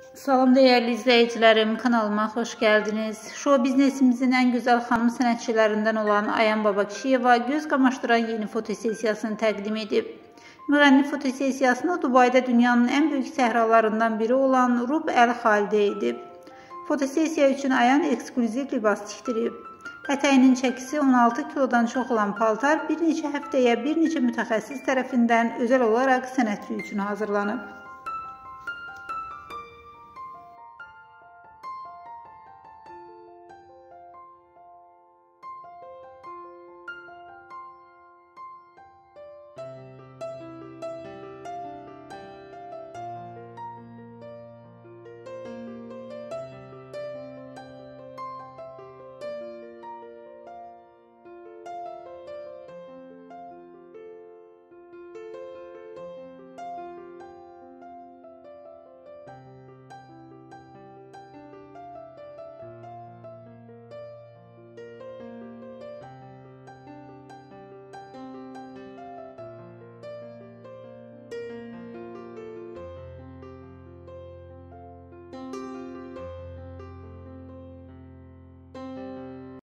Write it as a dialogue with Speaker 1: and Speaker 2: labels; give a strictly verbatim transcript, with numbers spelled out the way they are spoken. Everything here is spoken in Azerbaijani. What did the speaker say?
Speaker 1: Salam değerli izleyicilerim, kanalıma hoş geldiniz. Show biznesimizin en güzel hanım sanatçılarından olan Ayan Babakişiyeva göz kamaştıran yeni fotosesiyasını təqdim edib. Müğənni fotosesiyasını Dubayda dünyanın en büyük səhralarından biri olan Rub El Hal'de edib. Fotosesiya üçün Ayan eksklüziv libas tikdirib. Ətəyinin çəkisi on altı kilodan çox olan paltar bir neçə həftəyə bir neçə mütəxəssis tərəfindən özəl olaraq sənətçi üçün hazırlanıb.